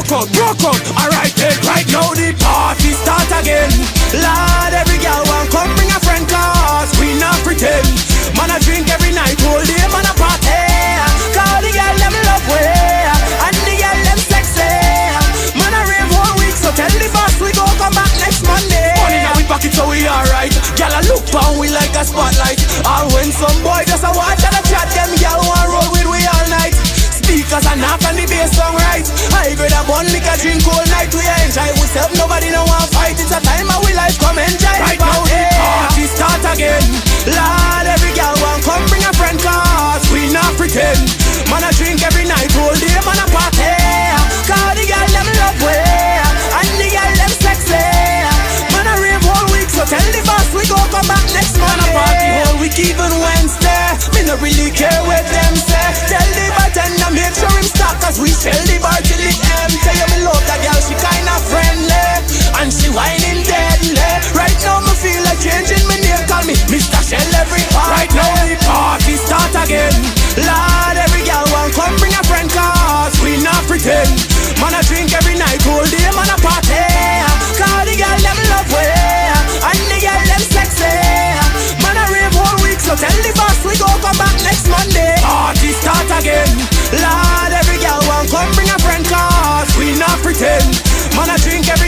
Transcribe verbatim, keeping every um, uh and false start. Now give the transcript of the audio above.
broke out, broke out. Alright then, right now the party start again. Lord, every girl want come bring a friend, cause we not pretend. Man a drink every night, all day man a party. Cause the girl them love way, and the girl them sexy. Man a rave one week, so tell the boss we go come back next Monday. Money now we back it so we alright. Girl a look down we like a spotlight. Or when some boy just a watch and a chat, them girl want roll with we all night. Speakers and knock on the bass song right. I grade a bun liquor drink all night. We enjoy ourselves, nobody no want fight. It's a time of we life, come enjoy. Right now the party start again. Lord, every girl want come bring a friend, cause we not pretend. Man a drink every night, all day man a party. Cause the girl them love way, and the girl them sexy. Man a rave all week, so tell the boss we go come back next month. Man a party whole week, even Wednesday. Me no really care what them say. Tell the bartender make sure him stop, cause we sell the bar till it empty. You me love that girl, she kinda friendly, and she whining deadly. Right now me feel like changing my name, call me Mister Shell every party. Right now the party start again. Lord, every girl want come bring a friend, cause we not pretend. Man a drink every night, all day man a party. Cause the girl them love way, and the girl them sexy. Man a rave all week, so tell the boss we go come back next Monday. Party start again. Lord, every girl want come bring a friend, cause we not pretend. Man a drink every